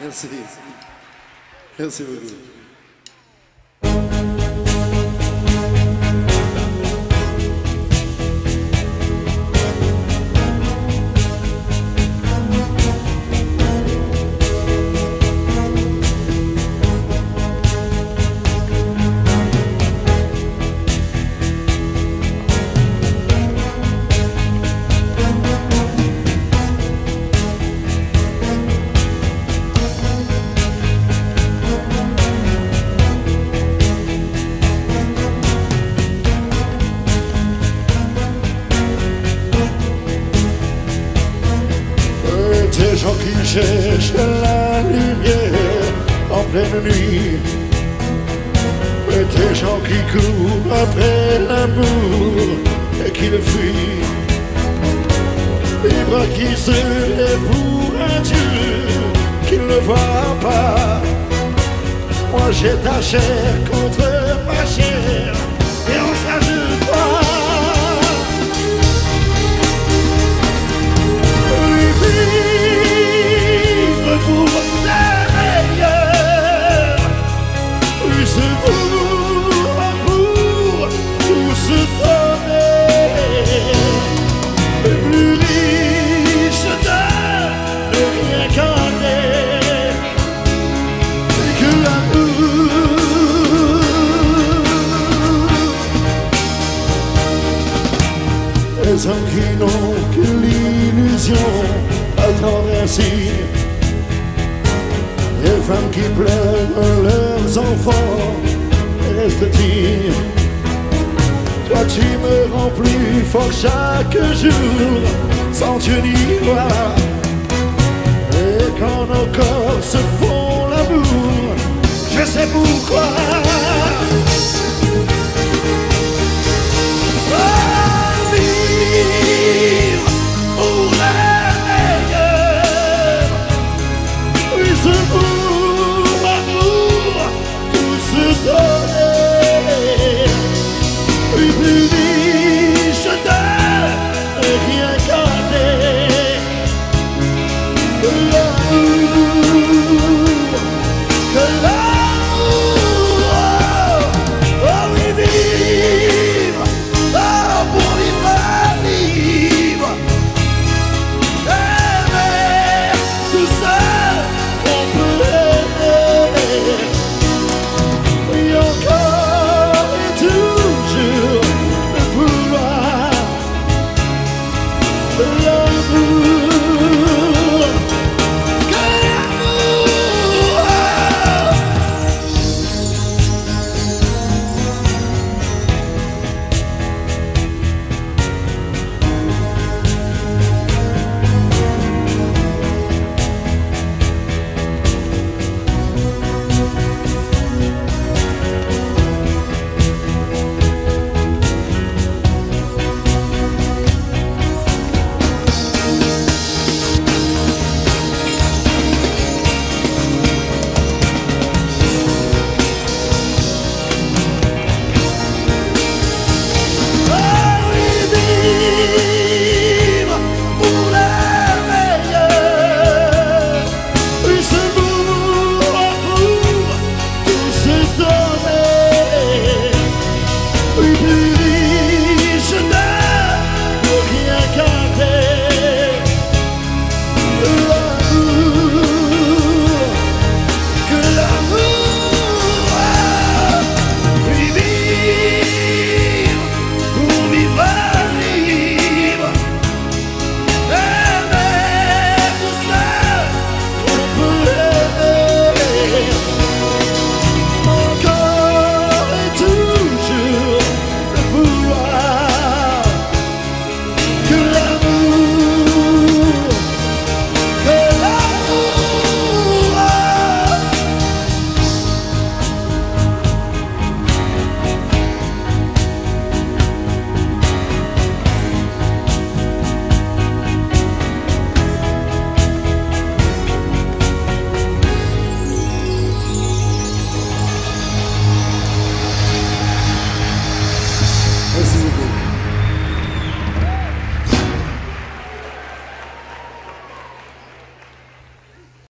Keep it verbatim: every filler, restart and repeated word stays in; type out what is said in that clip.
Merci. Merci beaucoup. Des gens qui cherchent la lumière en pleine nuit, et des gens qui courent après l'amour et qui le fuient, des bras qui se lèvent pour un Dieu qui ne le voit pas. Moi j'ai ta chair contre ma chair, et en ça je crois. Pour la meilleure, plus se pour, pour tout se donner, plus riche de rien garder que l'amour. Les hommes qui n'ont que l'illusion attendent ainsi. Les femmes qui pleurent leurs enfants restent-ils. Toi tu me rends plus fort chaque jour, sans Dieu ni loi. Et quand nos corps se font l'amour, je sais pourquoi.